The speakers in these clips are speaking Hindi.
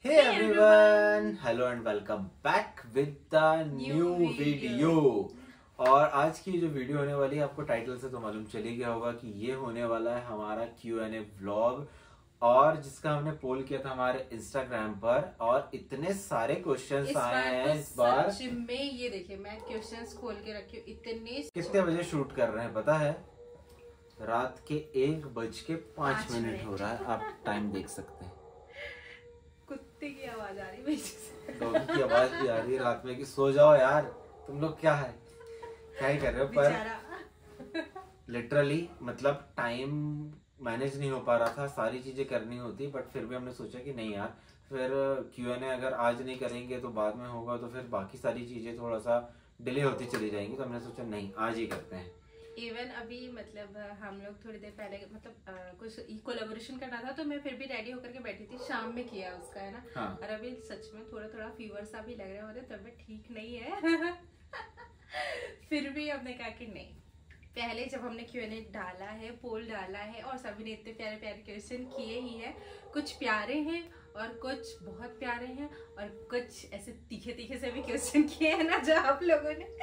Hey everyone, hello and welcome back with the new video। और आज की जो वीडियो होने वाली है, आपको टाइटल से तो मालूम चल ही गया होगा कि ये होने वाला है हमारा Q&A व्लॉग, और जिसका हमने पोल किया था हमारे इंस्टाग्राम पर, और इतने सारे क्वेश्चंस आए हैं इस बार। सच में ये देखिए, मैं क्वेश्चंस खोल के रखी हूँ। इतने कितने बजे शूट कर रहे हैं पता है? रात के 1:05 हो रहा है। आप टाइम देख सकते हैं। कुत्ते की आवाज आ रही है, डॉगी की आवाज भी आ रही है रात में कि सो जाओ यार, तुम लोग क्या ही कर रहे हो। पर लिटरली मतलब टाइम मैनेज नहीं हो पा रहा था, सारी चीजें करनी होती, बट फिर भी हमने सोचा कि नहीं यार, फिर Q&A अगर आज नहीं करेंगे तो बाद में होगा, तो फिर बाकी सारी चीजें थोड़ा सा डिले होती चली जाएंगी। तो हमने सोचा नहीं, आज ही करते हैं। इवन अभी मतलब हम लोग थोड़ी देर पहले मतलब कुछ कोलैबोरेशन करना था, तो मैं फिर भी रेडी होकर के बैठी थी। शाम में किया उसका, है ना। हाँ। और अभी सच में थोड़ा फीवर सा भी लग रहा है, मुझे तबीयत ठीक नहीं है। फिर भी हमने कहा कि नहीं, पहले जब हमने Q&A डाला है, पोल डाला है, और सभी ने इतने प्यारे प्यारे क्वेश्चन किए ही हैं। कुछ प्यारे हैं और कुछ बहुत प्यारे हैं, और कुछ ऐसे तीखे तीखे से भी क्वेश्चन किए हैं ना जो आप लोगों ने।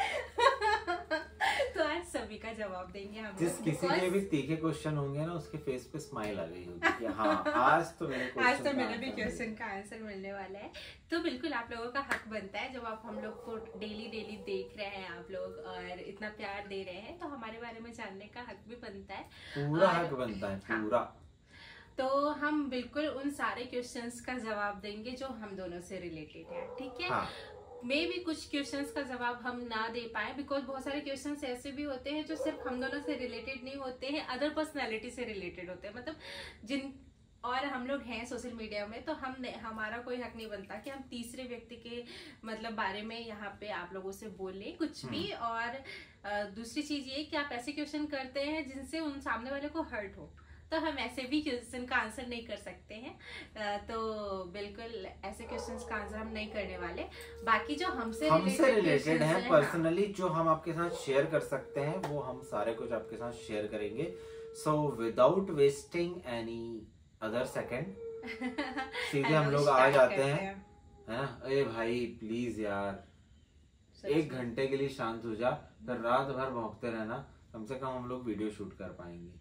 तो आज सभी का जवाब देंगे हम। जिस किसी के भी तीखे क्वेश्चन होंगे ना, उसके फेस पे स्माइल आ गई होगी कि हाँ, आज तो मेरे भी क्वेश्चन का आंसर मिलने वाला है। तो बिल्कुल आप लोगों का हक बनता है, जब आप हम लोग को डेली देख रहे हैं आप लोग और इतना प्यार दे रहे हैं, तो हमारे बारे में जानने का हक भी बनता है। पूरा हक बनता है, पूरा। तो हम बिल्कुल उन सारे क्वेश्चंस का जवाब देंगे जो हम दोनों से रिलेटेड है, ठीक है। हाँ। मे भी कुछ क्वेश्चंस का जवाब हम ना दे पाए, बिकॉज बहुत सारे क्वेश्चंस ऐसे भी होते हैं जो सिर्फ हम दोनों से रिलेटेड नहीं होते हैं, अदर पर्सनैलिटी से रिलेटेड होते हैं। मतलब जिन और हम लोग हैं सोशल मीडिया में, तो हमारा कोई हक नहीं बनता कि हम तीसरे व्यक्ति के मतलब बारे में यहाँ पे आप लोगों से बोलें कुछ भी। और दूसरी चीज ये कि आप ऐसे क्वेश्चन करते हैं जिनसे उन सामने वाले को हर्ट हो, तो हम ऐसे भी क्वेश्चन का आंसर नहीं कर सकते हैं। तो बिल्कुल ऐसे क्वेश्चंस का आंसर हम नहीं करने वाले। बाकी जो हमसे रिलेटेड है पर्सनली, जो हम आपके साथ शेयर कर सकते हैं, वो हम सारे कुछ आपके साथ शेयर करेंगे। So without wasting any other second, सीधे हम लोग आ जाते हैं, है ना। अरे भाई प्लीज यार, 1 घंटे के लिए शांत हो जा, फिर रात भर भौंकते रहना, कम से कम हम लोग वीडियो शूट कर पाएंगे।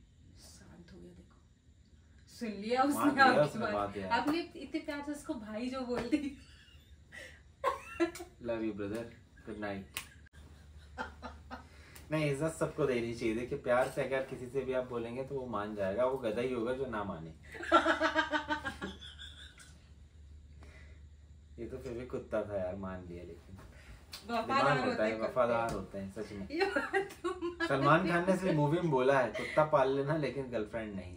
सुन लिया उसने आपकी बात। आपने इतने प्यार से उसको भाई जो बोल दी। Love you brother, good night. नहीं, इज्जत सबको देनी चाहिए। देखिए, प्यार से अगर किसी से भी आप बोलेंगे तो वो मान जाएगा, वो गधा ही होगा जो ना माने। ये तो फिर भी कुत्ता था यार, मान लिया, लेकिन वफादार होते हैं सच में। सलमान खान ने सिर्फ मूवी में बोला है कुत्ता पाल लेना, लेकिन गर्लफ्रेंड नहीं।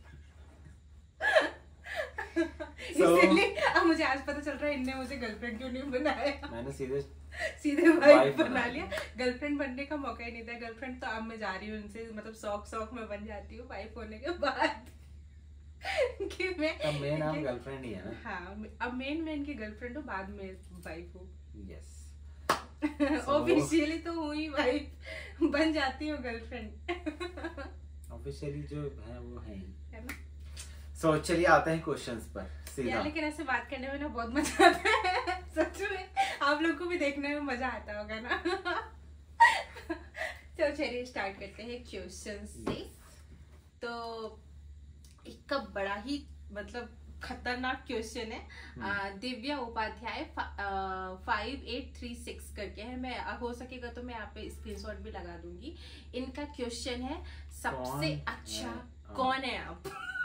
इसलिए अब मुझे आज पता चल रहा है इनने मुझे गर्लफ्रेंड क्यों नहीं बनाया। मैंने सीधे वाइफ बना लिया। गर्लफ्रेंड बनने का मौका ही नहीं था। गर्लफ्रेंड तो अब मैं जा रही हूँ उनसे, मतलब शौक में बन जाती हूँ वाइफ होने के बाद। कि मैं अब मेन नाम गर्लफ्रेंड ही है ना। हाँ, अब मेन मैं इनकी गर्लफ्रेंड हूँ, बाद में वाइफ हूँ। यस, ऑफिशियली तो हूँ ही वाइफ, बन जाती हूँ गर्लफ्रेंड। ऑफिशियली जो है वो है ना। So, चलिए आते हैं क्वेश्चंस पर सीधा। लेकिन ऐसे बात करने में ना बहुत मजा आता है। सच में आप लोग को भी देखने में मजा आता होगा ना। तो चलिए स्टार्ट करते हैं क्वेश्चंस से। तो एक का बड़ा ही मतलब खतरनाक क्वेश्चन है। दिव्या उपाध्याय 5836 करके है। मैं हो सकेगा तो मैं यहाँ पे स्क्रीनशॉट भी लगा दूंगी। इनका क्वेश्चन है, सबसे अच्छा कौन है आप?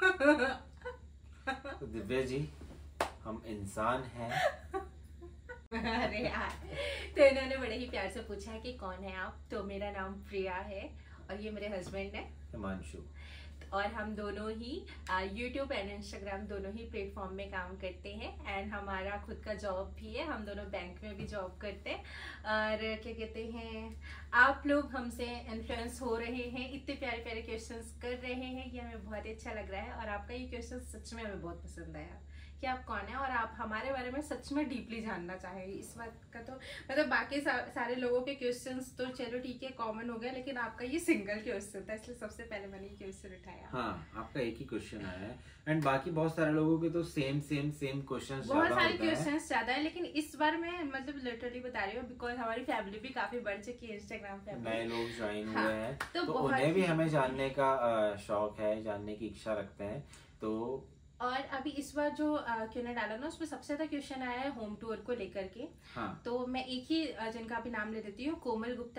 तो दिव्या जी, हम इंसान हैं। अरे यार, तो इन्होंने बड़े ही प्यार से पूछा है कि कौन है आप। तो मेरा नाम प्रिया है और ये मेरे हस्बैंड है हिमांशु, और हम दोनों ही YouTube एंड Instagram दोनों ही प्लेटफॉर्म में काम करते हैं। एंड हमारा खुद का जॉब भी है, हम दोनों बैंक में भी जॉब करते हैं। और क्या कहते हैं, आप लोग हमसे इन्फ्लुएंस हो रहे हैं, इतने प्यारे प्यारे क्वेश्चंस कर रहे हैं, ये हमें बहुत ही अच्छा लग रहा है। और आपका ये क्वेश्चन सच में हमें बहुत पसंद आया कि आप कौन है और आप हमारे बारे में सच में डीपली जानना चाहेंगे। इस बात का तो मतलब बाकी सारे लोगों के क्वेश्चंस तो चलो ठीक है कॉमन हो गया, लेकिन आपका ये सिंगल क्वेश्चन था, इसलिए सबसे पहले मैंने ये क्वेश्चन उठाया। हाँ, आपका एक ही क्वेश्चन आया है एंड बाकी बहुत सारे लोगों के तो सेम क्वेश्चंस बहुत सारे क्वेश्चंस ज्यादा है, लेकिन इस बार मैं मतलब लिटरली बता रही हूँ बिकॉज हमारी फैमिली भी काफी बढ़ चुकी है, इंस्टाग्राम पे नए लोग ज्वाइन हाँ, हुए हैं तो बहुत उन्हें भी हमें जानने का शौक है, जानने की इच्छा रखते हैं। तो और अभी इस बार जो Q&A डाला ना उसमें सबसे ज्यादा क्वेश्चन आया है होम टूर को लेकर के। हाँ। तो मैं एक ही जिनका अभी नाम ले देती हूँ, कोमल गुप्ता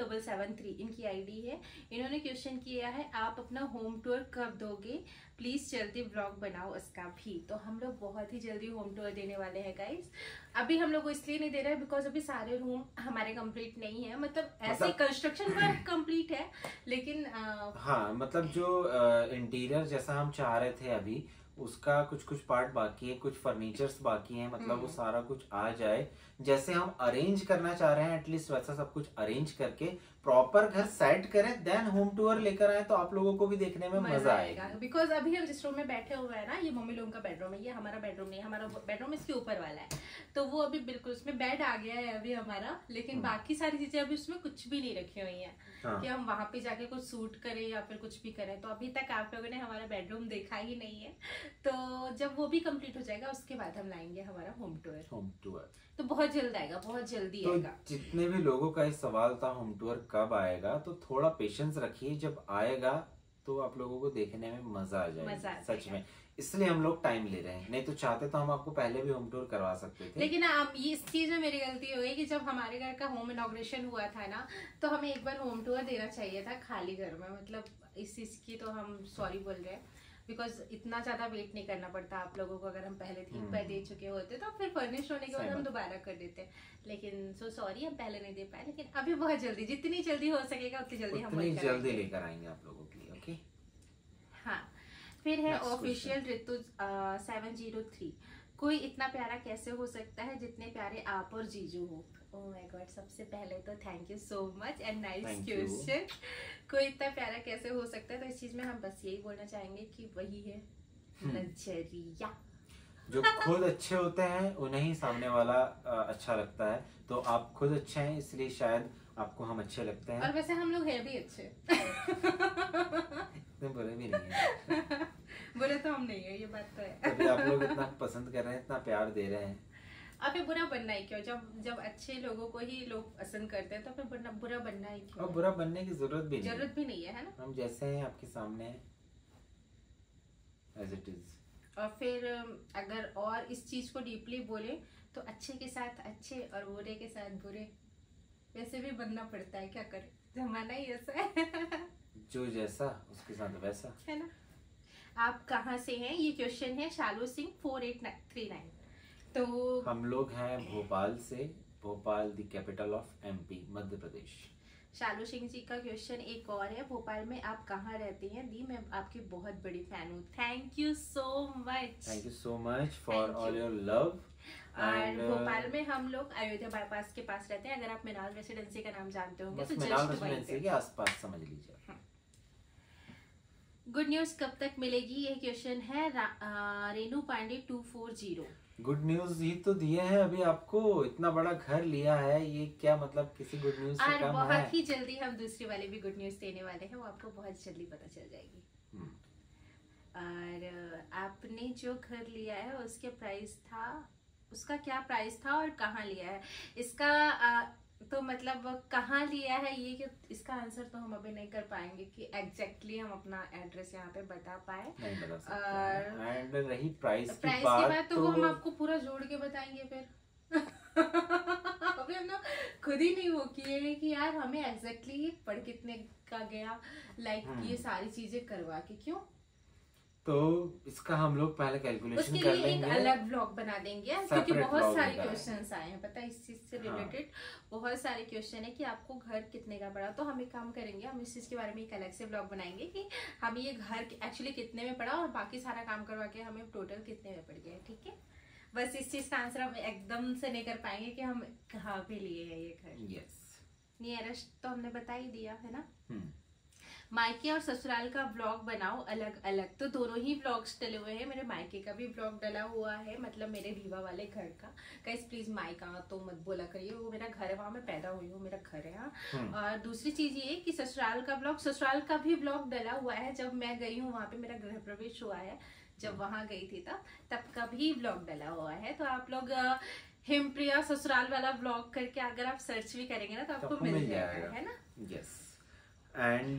2773 इनकी आईडी है। इन्होंने क्वेश्चन किया है आप अपना होम टूर कब दोगे, प्लीज जल्दी ब्लॉग बनाओ उसका भी। तो हम लोग बहुत ही जल्दी होम टूर देने वाले हैं गाइस। अभी हम लोग को इसलिए नहीं दे रहे हैं बिकॉज अभी सारे रूम हमारे कंप्लीट नहीं है, मतलब ऐसे कंस्ट्रक्शन वर्क कंप्लीट है लेकिन हाँ, मतलब जो इंटीरियर जैसा हम चाह रहे थे अभी उसका कुछ पार्ट बाकी है, कुछ फर्नीचर्स बाकी हैं, मतलब वो सारा कुछ आ जाए जैसे हम अरेंज करना चाह रहे हैं, एटलीस्ट वैसा सब कुछ अरेंज करके प्रॉपर घर सेट करें, देन होम टूर लेकर आए तो आप लोगों को भी देखने में मजा आएगा। बिकॉज अभी हम जिस रूम में बैठे हुए हैं ना, ये मम्मी लोगों का बेडरूम है, ये हमारा बेडरूम नहीं है, हमारा बेडरूम इसके ऊपर वाला है। तो वो अभी बिल्कुल उसमें बेड आ गया है अभी हमारा, लेकिन बाकी सारी चीजें अभी उसमें कुछ भी नहीं रखी हुई है कि हम वहां पे जाके कुछ सूट करें या फिर कुछ भी करें। तो अभी तक आप लोगों ने हमारा बेडरूम देखा ही नहीं है, तो जब वो भी कंप्लीट हो जाएगा उसके बाद हम लाएंगे हमारा होम टूर। तो बहुत जल्द आएगा, बहुत जल्दी तो आएगा। जितने भी लोगों का इस सवाल था होम टूर कब आएगा, तो थोड़ा पेशेंस रखिए, जब आएगा तो आप लोगों को देखने में मजा आ जाएगा सच में। इसलिए हम लोग टाइम ले रहे हैं, नहीं तो चाहते तो हम आपको पहले भी होम टूर करवा सकते थे। लेकिन आप ये इस चीज में मेरी गलती हो गई कि जब हमारे घर का होम इनॉग्रेशन हुआ था ना, तो हमें एक बार होम टूर देना चाहिए था खाली घर में। मतलब इस चीज की तो हम सॉरी बोल रहे हैं बिकॉज इतना ज्यादा वेट नहीं करना पड़ता आप लोगों को। अगर हम पहले एक बार दे चुके होते तो फिर फर्निश होने के बाद हम दोबारा कर देते, लेकिन सो सॉरी हम पहले नहीं दे पाए। लेकिन अभी बहुत जल्दी, जितनी जल्दी हो सकेगा उतनी जल्दी हम जल्दी लेकर आएंगे आप लोगों के लिए। ओके हाँ, फिर है ऑफिशियल ऋतु 703, कोई इतना प्यारा कैसे हो सकता है जितने प्यारे आप और जीजू हो। ओह माय गॉड, सबसे पहले तो thank you so much and nice question. कोई इतना प्यारा कैसे हो सकता है, तो इस चीज में हम बस यही बोलना चाहेंगे कि वही है नजरिया। जो खुद अच्छे होते हैं उन्हें ही सामने वाला अच्छा लगता है, तो आप खुद अच्छे हैं इसलिए शायद आपको हम अच्छे लगते हैं। और वैसे हम लोग हैं भी अच्छे इतने बुरे भी नहीं है बुरे तो हम नहीं है, ये बात तो है। तभी आप लोग इतना पसंद कर रहे हैं, इतना प्यार दे रहे हैं। अबे बुरा बनना ही क्यों, जब अच्छे लोगों को ही लोग पसंद करते हैं तो फिर बुरा बनना ही क्यों। और बुरा बनने की जरूरत भी नहीं है ना, हम जैसे हैं आपके सामने एज इट इज। और फिर अगर और इस चीज को डीपली बोले तो अच्छे के साथ अच्छे और बुरे के साथ बुरे, वैसे भी बनना पड़ता है, क्या करे, जमाना ही ऐसा है जो जैसा उसके साथ वैसा, है ना। आप कहाँ से हैं, ये क्वेश्चन है शालू सिंह 4839। तो हम लोग हैं भोपाल से, Bhopal the capital of MP Madhya Pradesh. Shalu Singh ji का क्वेश्चन एक और है, भोपाल में आप कहाँ रहती हैं दी, मैं आपकी बहुत बड़ी फैन हूँ। Thank you so much for all your love. और भोपाल में हम लोग अयोध्या बाईपास के पास रहते हैं। अगर आप मिनाल रेसिडेंसी का नाम जानते होंगे तो मिनाल रेसिडेंसी के आसपास समझ लीजिए। गुड न्यूज कब तक मिलेगी, ये क्वेश्चन है रेनू पांडे 240। गुड न्यूज ही तो दिए हैं अभी आपको, इतना बड़ा घर लिया है, ये क्या मतलब किसी गुड न्यूज से कम है। बहुत ही जल्दी हम दूसरी वाली भी गुड न्यूज देने वाले हैं, वो आपको बहुत जल्दी पता चल जाएगी। और आपने जो घर लिया है उसके प्राइस था, उसका क्या प्राइस था और कहाँ लिया है, इसका तो मतलब कहाँ लिया है ये कि इसका आंसर तो हम अभी नहीं कर पाएंगे कि एग्जैक्टली हम अपना एड्रेस यहाँ पे बता पाए। नहीं बता सकते। एंड रही प्राइस की बात तो वो हम आपको पूरा जोड़ के बताएंगे फिर अभी हम लोग खुद ही नहीं वो किए कि यार हमें एग्जैक्टली पढ़ कितने का गया, लाइक ये सारी चीजें करवा के क्यों। तो इसका हम लोग पहले कैलकुलेशन कर लेंगे, एक अलग ब्लॉग बना देंगे क्योंकि बहुत सारे क्वेश्चंस आए हैं, पता है इस चीज से रिलेटेड बहुत सारे क्वेश्चन है कि आपको घर कितने का पड़ा। तो हम एक काम करेंगे, हम इस चीज के बारे में एक अलग से ब्लॉग बनाएंगे कि हम ये घर एक्चुअली कितने में पड़ा और बाकी सारा काम करवा के हमें टोटल कितने में पड़ गया। ठीक है, बस इस चीज का आंसर हम एकदम से नहीं कर पाएंगे कि हम कहाँ पे लिए है ये घर। यस, नियरेस्ट तो हमने बता ही दिया है ना। मायके और ससुराल का व्लॉग बनाओ अलग अलग, तो दोनों ही व्लॉग्स डले हुए हैं। मेरे मायके का भी व्लॉग डला हुआ है, मतलब मेरे रीवा वाले घर का। गाइस प्लीज मायका तो मत बोला करिए, वो मेरा घर है, वहाँ मैं पैदा हुई हूँ, मेरा घर है। और दूसरी चीज ये कि ससुराल का व्लॉग, ससुराल का भी व्लॉग डला हुआ है। जब मैं गई हूँ वहाँ पे, मेरा गृह प्रवेश हुआ है, जब वहाँ गई थी तब का भी व्लॉग डला हुआ है। तो आप लोग हिमप्रिया ससुराल वाला व्लॉग करके अगर आप सर्च भी करेंगे ना तो आपको मिल जाएगा, है ना। यस। एंड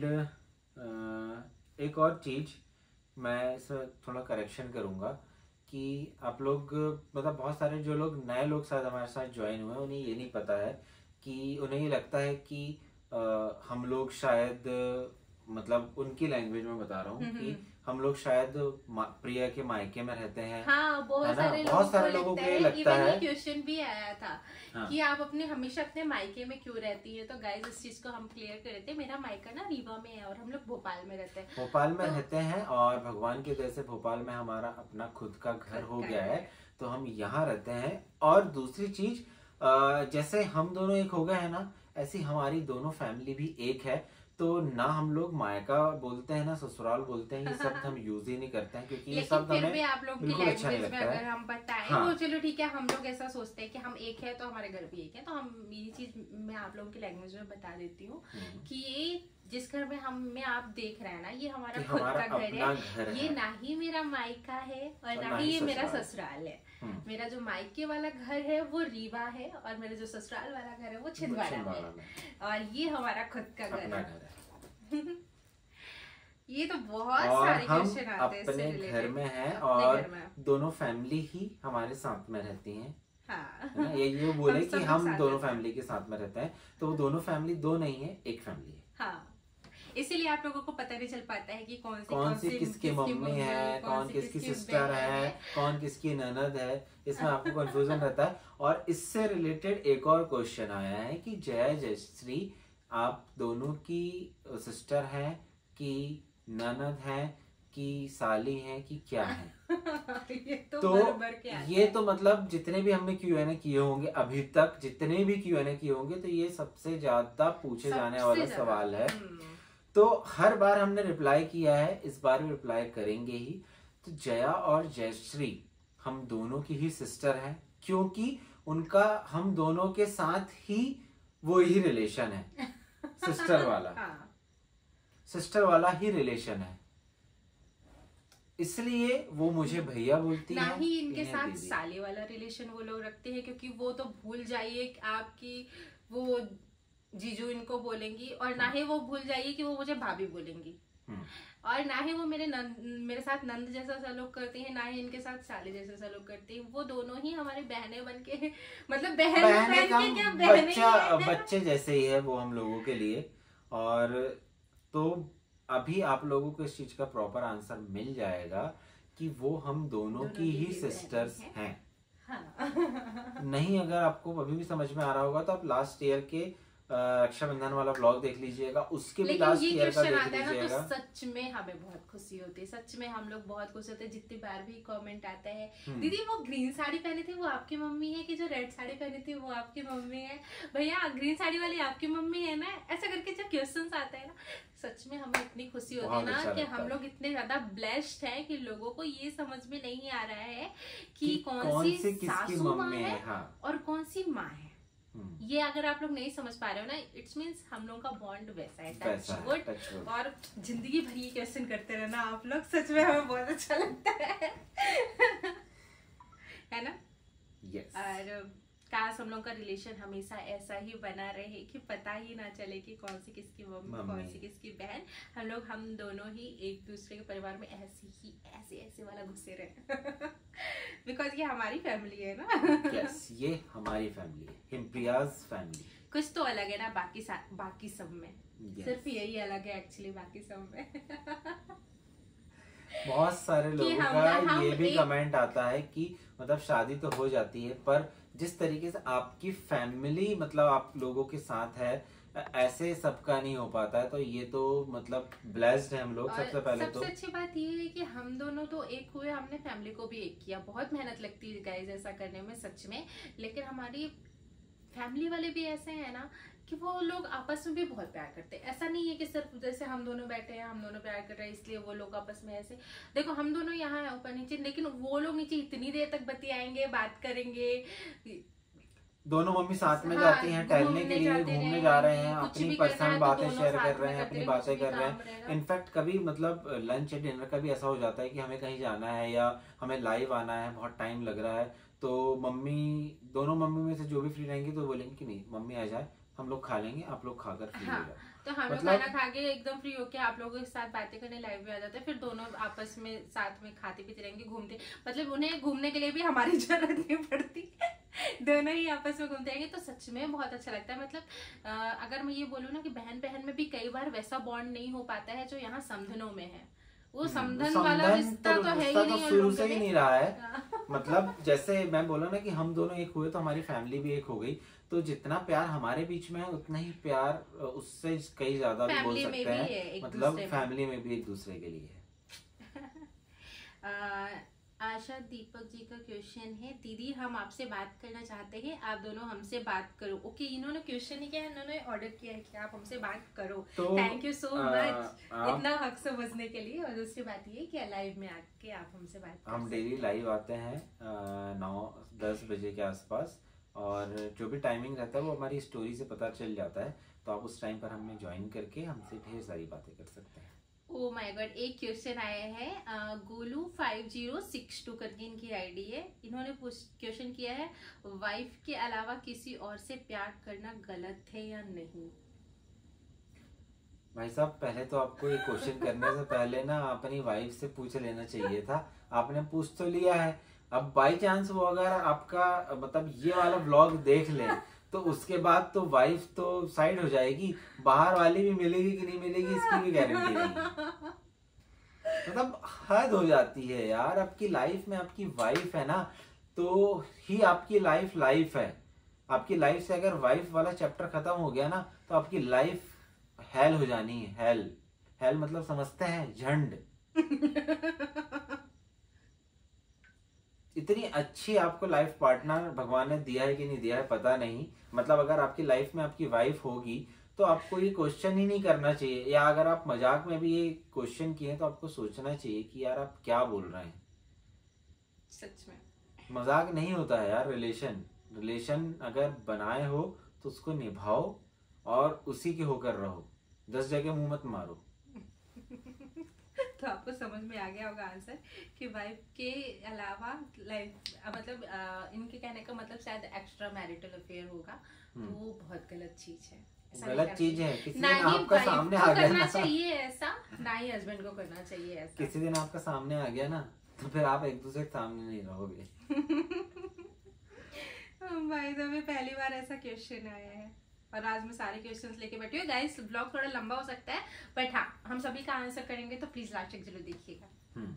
एक और चीज मैं इसमें थोड़ा करेक्शन करूंगा कि आप लोग, मतलब बहुत सारे जो लोग नए लोग शायद हमारे साथ ज्वाइन हुए, उन्हें ये नहीं पता है कि, उन्हें ये लगता है कि हम लोग शायद, मतलब उनकी लैंग्वेज में बता रहा हूँ कि हम लोग शायद प्रिया के मायके में रहते हैं। हाँ, बहुत सारे लोगों को ये लगता है। क्वेश्चन भी आया था कि आप हमेशा अपने मायके में क्यों रहती है। तो गाइस इस चीज को हम क्लियर कर देते हैं। मेरा मायका ना रीवा में है और हम लोग भोपाल में रहते हैं। भोपाल में रहते हैं और भगवान की दया से भोपाल में हमारा अपना खुद का घर हो गया है, तो हम यहाँ रहते हैं। और दूसरी चीज, जैसे हम दोनों एक हो गए हैं ना, ऐसी हमारी दोनों फैमिली भी एक है। तो ना हम लोग मायका बोलते हैं ना ससुराल बोलते हैं, ये शब्द हम यूज ही नहीं करते हैं, क्योंकि ये शब्द हमें भी आप लोग बिल्कुल अच्छा नहीं लगता है। अगर हम बताएं, हाँ। वो चलो ठीक है, हम लोग ऐसा सोचते हैं कि हम एक है तो हमारे घर भी एक है। तो हम ये चीज मैं आप लोगों की लैंग्वेज में बता देती हूँ कि ये जिस घर में आप देख रहे हैं ना, ये हमारा खुद का घर है। ये ना ही मेरा मायका है और ना ही ये मेरा ससुराल है। मेरा जो मायके वाला घर है वो रीवा है और मेरा जो ससुराल वाला घर है वो छिंदवाड़ा है। और ये हमारा खुद का घर है। ये तो बहुत सारे क्वेश्चन आते हैं। अपने घर में है और दोनों फैमिली ही हमारे साथ में रहती हैं। हाँ। ये बोले कि हम दोनों फैमिली के साथ में रहते हैं, तो वो दोनों फैमिली दो नहीं है, एक फैमिली है। हाँ, इसीलिए आप लोगों को पता नहीं चल पाता है कि कौन सी किसकी मम्मी है, कौन किसकी सिस्टर है, कौन किसकी ननद है। इसमें आपको कंफ्यूजन रहता है। और इससे रिलेटेड एक और क्वेश्चन आया है कि जयश्री आप दोनों की सिस्टर हैं कि ननद हैं कि साली हैं कि क्या है। ये तो मतलब जितने भी हमने Q&A किए होंगे अभी तक, जितने भी Q&A किए होंगे, तो ये सबसे ज्यादा पूछे जाने वाला सवाल है। तो हर बार हमने रिप्लाई किया है, इस बार भी रिप्लाई करेंगे ही। तो जया और जयश्री हम दोनों की ही सिस्टर हैं, क्योंकि उनका हम दोनों के साथ ही वो ही रिलेशन है। सिस्टर वाला सिस्टर वाला ही रिलेशन है, इसलिए वो मुझे भैया बोलती है। ना ही इनके साथ साले वाला रिलेशन वो लोग रखते हैं, क्योंकि वो तो भूल जाइए आपकी वो जीजू इनको बोलेंगी, और ना ही वो भूल जाइए कि वो मुझे भाभी बोलेंगी। और ना ही वो मेरे साथ नंद जैसा सलूक करती है, ना ही इनके साथ साले जैसा सलूक करती है। वो दोनों ही हमारे बहनें बन के, मतलब बच्चे जैसे ही है वो हम लोगों के लिए। और तो अभी आप लोगों को इस चीज का प्रॉपर आंसर मिल जाएगा कि वो हम दोनों की ही सिस्टर्स हैं। हाँ। नहीं, अगर आपको अभी भी समझ में आ रहा होगा तो आप लास्ट ईयर के रक्षाबंधन वाला ब्लॉग देख लीजिएगा, उसके भी लास्ट ईयर का देख लीजिएगा। तो सच में हमें बहुत खुशी होती है, सच में हम लोग बहुत खुश होते हैं। जितनी बार भी कमेंट आता है, दीदी वो ग्रीन साड़ी पहनी थी वो आपकी मम्मी है, कि जो रेड साड़ी पहनी थी वो आपकी मम्मी है, भैया ग्रीन साड़ी वाली आपकी मम्मी है ना, ऐसा करके जब क्वेश्चंस आते हैं ना, सच में हमें इतनी खुशी होती है ना कि हम लोग इतने ज्यादा ब्लेस्ड हैं कि लोगों को ये समझ में नहीं आ रहा है कि कौन सी सासू माँ है और कौन सी माँ है। ये अगर आप लोग नहीं समझ पा रहे हो ना, इट्स मीन्स हम लोगों का बॉन्ड वैसा है, टच वुड। और जिंदगी भर ये क्वेश्चन करते रहना आप लोग, सच में हमें बहुत अच्छा लगता है ना। yes. और काश हम लोग का रिलेशन हमेशा ऐसा ही बना रहे कि पता ही ना चले कि कौन सी किसकी मम्मी कौन सी किसकी बहन। हम दोनों ही एक दूसरे के परिवार में ऐसे वाला घुसे रहे। बिकॉज ये हमारी फैमिली है ना। yes, ये हमारी फैमिली है, हिमप्रियाज फैमिली। कुछ तो अलग है ना बाकी सब में। yes. सिर्फ यही अलग है एक्चुअली बाकी सब में। बहुत सारे लोगों का ये भी कमेंट आता है कि मतलब शादी तो हो जाती है, पर जिस तरीके से आपकी फैमिली मतलब आप लोगों के साथ है, ऐसे सबका नहीं हो पाता है। तो ये तो मतलब ब्लेस्ड है हम लोग। सबसे पहले तो सबसे अच्छी बात ये है कि हम दोनों तो एक हुए, हमने फैमिली को भी एक किया। बहुत मेहनत लगती है गाइस ऐसा करने में, सच में। लेकिन हमारी फैमिली वाले भी ऐसे हैं ना कि वो लोग आपस में भी बहुत प्यार करते हैं। ऐसा नहीं है कि सिर्फ जैसे हम दोनों बैठे हैं, हम दोनों प्यार कर रहे हैं इसलिए वो लोग आपस में ऐसे। देखो हम दोनों यहाँ है ऊपर नीचे, लेकिन वो लोग नीचे इतनी देर तक बतियाएंगे, बात करेंगे। दोनों मम्मी साथ में जाती हैं टहलने के लिए, घूमने जा रहे हैं, अपनी पर्सनल बातें शेयर कर रहे हैं, अपनी बातें कर रहे हैं। इनफैक्ट कभी मतलब लंच या डिनर का भी ऐसा हो जाता है कि हमें कहीं जाना है या हमें लाइव आना है, बहुत टाइम लग रहा है, तो दोनों मम्मी में से जो भी फ्री रहेंगी तो बोलेंगे कि नहीं मम्मी आ जाए, हम लोग खा लेंगे, आप लोग खाकर फ्री हो जाओ। तो हम लोग खाना खा के एकदम फ्री होके आप लोगों के साथ बातें करने लाइव में आ जाते हैं, फिर दोनों आपस में साथ में खाते पीते रहेंगे, घूमते, मतलब उन्हें घूमने के लिए भी हमारी जरूरत नहीं पड़ती। दोनों ही आपस में घूमते रहेंगे, तो सच में बहुत अच्छा लगता है। मतलब अगर मैं ये बोलूँ ना कि बहन बहन में भी कई बार वैसा बॉन्ड नहीं हो पाता है जो यहाँ समधनों में है। वो समधन वाला रिश्ता तो है ही नहीं, शुरू से ही नहीं रहा है। मतलब जैसे मैं बोला ना कि हम दोनों एक हुए तो हमारी फैमिली भी एक हो गई, तो जितना प्यार हमारे बीच में है उतना ही प्यार उससे कई ज्यादा भी बोल सकते हैं, मतलब फैमिली में भी एक दूसरे के लिए है। आशा दीपक जी का क्वेश्चन है, दीदी हम आपसे बात करना चाहते हैं, आप दोनों हमसे बात करो। ओके, इन्होंने क्वेश्चन ही किया है, इन्होंने ऑर्डर किया है कि आप हमसे बात करो। तो थैंक यू सो मच इतना हक समझने के लिए। और दूसरी बात ये कि लाइव में आके आप हमसे बात करो। हम डेली लाइव आते हैं 9-10 बजे के आसपास, और जो भी टाइमिंग रहता है वो हमारी स्टोरी से पता चल जाता है, तो आप उस टाइम पर हमें ज्वाइन करके हमसे ढेर सारी बातें कर सकते हैं। ओ माय गॉड, एक क्वेश्चन आया है, गोलू 5062 करके इनकी आईडी है। इन्होंने क्वेश्चन किया है, वाइफ के अलावा किसी और से प्यार करना गलत है या नहीं? भाई साहब, पहले तो आपको ये क्वेश्चन करने से पहले ना अपनी वाइफ से पूछ लेना चाहिए था। आपने पूछ तो लिया है, अब बाई चांस वो अगर आपका मतलब ये वाला व्लॉग देख ले तो उसके बाद तो वाइफ तो साइड हो जाएगी, बाहर वाली भी मिलेगी कि नहीं मिलेगी इसकी भी गारंटी नहीं। मतलब हद हो जाती है यार। आपकी लाइफ में आपकी वाइफ है ना, तो ही आपकी लाइफ है। आपकी लाइफ से अगर वाइफ वाला चैप्टर खत्म हो गया ना, तो आपकी लाइफ हेल हो जानी है। हेल मतलब समझते हैं, झंड। इतनी अच्छी आपको लाइफ पार्टनर भगवान ने दिया है कि नहीं दिया है पता नहीं। मतलब अगर आपकी लाइफ में आपकी वाइफ होगी तो आपको ये क्वेश्चन ही नहीं करना चाहिए, या अगर आप मजाक में भी ये क्वेश्चन किए तो आपको सोचना चाहिए कि यार आप क्या बोल रहे हैं। सच में मजाक नहीं होता है यार। रिलेशन अगर बनाए हो तो उसको निभाओ और उसी के होकर रहो, 10 जगह मुंह मत मारो। तो आपको समझ में आ गया होगा आंसर कि वाइफ के अलावा लाइफ मतलब इनके कहने का मतलब शायद एक्स्ट्रा मैरिटल अफेयर होगा, तो वो बहुत गलत चीज है। गलत चीज है। किसी दिन आपका सामने आ गया ना, चाहिए ऐसा ना ही हस्बैंड को करना चाहिए ऐसा। किसी दिन आपका सामने आ गया ना तो फिर आप एक दूसरे के सामने नहीं रहोगे। भाई तो हमें पहली बार ऐसा क्वेश्चन आया है और आज मैं सारे क्वेश्चंस लेके बैठी हूँ। गाइस ब्लॉग थोड़ा लंबा हो सकता है, बट हाँ हम सभी का आंसर करेंगे, तो प्लीज लास्ट तक जरूर देखिएगा।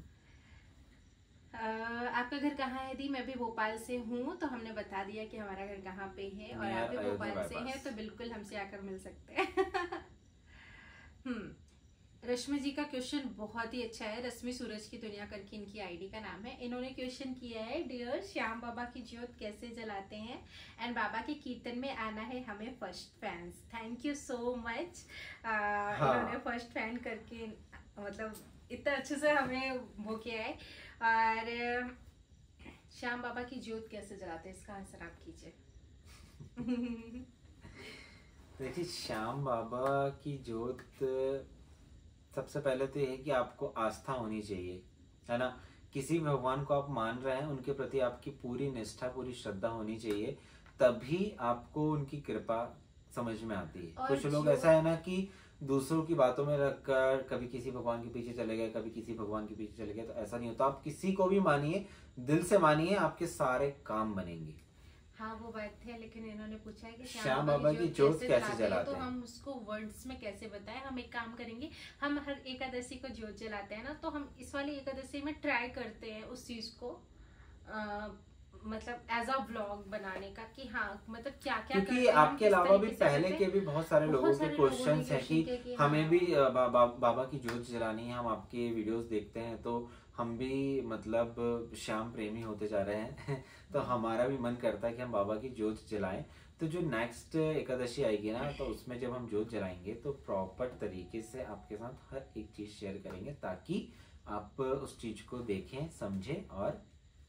आपका घर कहाँ है दी? मैं भी भोपाल से हूँ, तो हमने बता दिया कि हमारा घर कहाँ पे है, और आप भी भोपाल से हैं तो बिल्कुल हमसे आकर मिल सकते हैं। रश्मि जी का क्वेश्चन बहुत ही अच्छा है। रश्मि सूरज की दुनिया करके इनकी आईडी का नाम है। इन्होंने क्वेश्चन किया है, डियर श्याम बाबा की ज्योत कैसे जलाते हैं एंड बाबा के कीर्तन में आना है हमें first fans. Thank you so much. इन्होंने फर्स्ट फैन करके मतलब इतना अच्छे से हमें वो किया है। और श्याम बाबा की ज्योत कैसे जलाते हैं, इसका आंसर आप कीजिए। देखिए, श्याम बाबा की ज्योत सबसे पहले तो ये है कि आपको आस्था होनी चाहिए, है ना। किसी भगवान को आप मान रहे हैं, उनके प्रति आपकी पूरी निष्ठा, पूरी श्रद्धा होनी चाहिए, तभी आपको उनकी कृपा समझ में आती है। कुछ लोग ऐसा है ना कि दूसरों की बातों में रखकर कभी किसी भगवान के पीछे चले गए, कभी किसी भगवान के पीछे चले गए, तो ऐसा नहीं होता। आप किसी को भी मानिए, दिल से मानिए, आपके सारे काम बनेंगे। हाँ वो बात है, लेकिन इन्होंने पूछा है कि श्याम बाबा की ज्योत कैसे जलाते हैं, तो हम उसको वर्ड्स में कैसे बताएं। हम एक काम करेंगे, हम हर एकादशी को ज्योत जलाते हैं ना, तो हम इस वाली एकादशी में ट्राई करते हैं उस चीज को मतलब एज अ व्लॉग बनाने का कि हाँ मतलब क्या क्या, क्योंकि आपके अलावा भी पहले के भी बहुत सारे लोगों के क्वेश्चंस हैं कि हमें भी बाबा की ज्योत जलानी है, हम आपके वीडियोस देखते हैं तो हम भी मतलब श्याम प्रेमी होते जा रहे हैं तो हमारा भी मन करता है कि हम बाबा की ज्योत जलाएं। तो जो नेक्स्ट एकादशी आएगी ना, तो उसमें जब हम ज्योत जलाएंगे तो प्रॉपर तरीके से आपके साथ हर एक चीज शेयर करेंगे, ताकि आप उस चीज को देखें, समझें और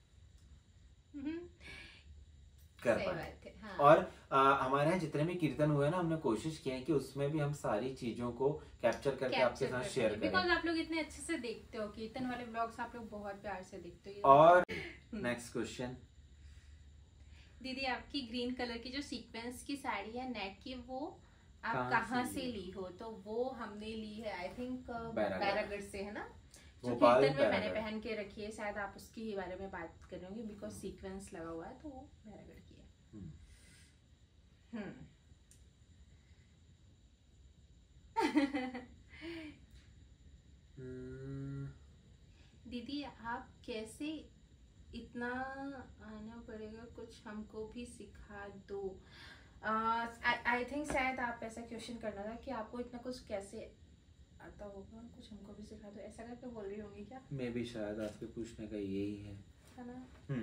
कर पाए। हाँ। और हमारे यहाँ जितने भी कीर्तन हुए ना, हमने कोशिश की है कि उसमें भी हम सारी चीजों को कैप्चर करके आपके साथ शेयर करें। बिकॉज आप लोग इतने अच्छे से देखते हो कीर्तन वाले ब्लॉग्स, आप लोग बहुत प्यार से देखते हो। और नेक्स्ट क्वेश्चन, दीदी आपकी ग्रीन कलर की जो सीक्वेंस की साड़ी है नेट की, वो आप कहाँ से ली हो? तो वो हमने ली है आई थिंक बैरागढ़ से, है ना? जो कीर्तन में मैंने पहन के रखी है, शायद आप उसकी ही बारे में बात कर रहे होंगे, बिकॉज सीक्वेंस लगा हुआ है तो वो बैरागढ़ की है। दीदी आप कैसे इतना आना पड़ेगा, कुछ हमको भी सिखा दो। आई थिंक शायद आप ऐसा क्वेश्चन करना था कि आपको इतना कुछ कैसे आता होगा, कुछ हमको भी सिखा दो, ऐसा करके बोल रही होंगी क्या? मे भी शायद आपके पूछने का यही है ना?